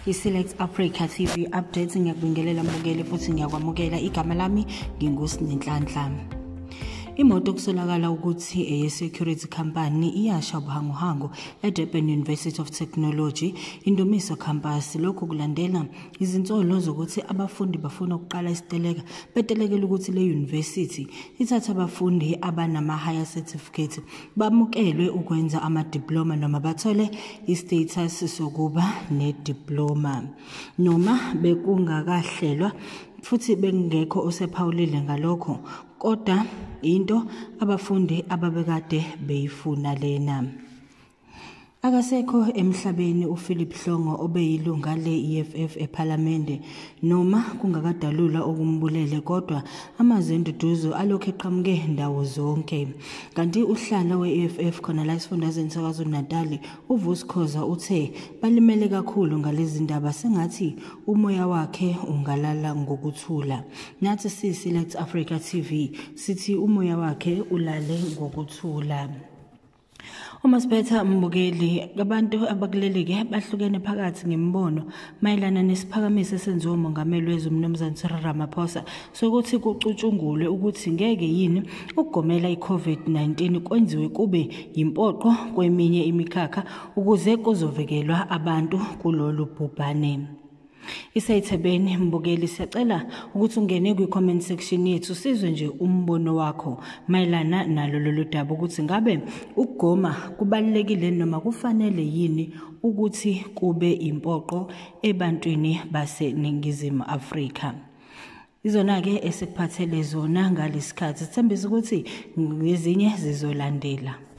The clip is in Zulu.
I-Select Africa TV updates ngiyakubingelela mbukeli futhi ngiyakwamukela igama lami nginguSinenhlanhla. Imoto kusolakala ukuthi eye-security company iyasha ubuhanguhangu eDurban University of Technology Indumiso campus. Lokhu kulandela izinsolo zokuthi abafundi bafuna ukuqala isiteleka betelekela ukuthi le university ithatha abafundi abanama higher certificate bamukelwe ukwenza ama-diploma noma bathole i-status sokuba ne-diploma noma bekungakahlelwa futhi bengekho osephawulile ngalokho, kodwa into abafundi ababekade beyifuna lena. Akasekho emhlabeni uPhilip Hlongo obeyilunga le-EFF ePhalamende noma kungakadalula okumbulele, kodwa amazenduduzo alokhu eqhamuke ndawo zonke. Kanti uhlala we-EFF khona la esifundazweni saKwaZulu-Natal uVusikhoza uthe balimele kakhulu ngalezi ndaba, sengathi umoya wakhe ungalala ngokuthula. Nathi si-Select Africa TV sithi umoya wakhe ulale ngokuthula. Umasiphetha mbukeli, abantu abakuleleke bahlukene phakathi ngemibono mayelana nesiphakamiso esenziwe umongameli wezwe uMnumzane Cyril Ramaphosa sokuthi kucutshungulwe ukuthi ngeke yini ukugomela i-COVID-19 kwenziwe kube impoqo kweminye imikhakha ukuze kuzovikelwa abantu kulolu bhubhane. Isayithebeni mbukeli, siyacela ukuthi ungene kwi-comment section yethu sizwe nje umbono wakho mayelana nalo lolu daba ukuthi ngabe ukugoma kubalekile noma kufanele yini ukuthi kube impoqo ebantwini baseNingizimu Afrika. Izona ke esikuphathele zona ngalesikhathi, sithembisa ukuthi ezinye zizolandela.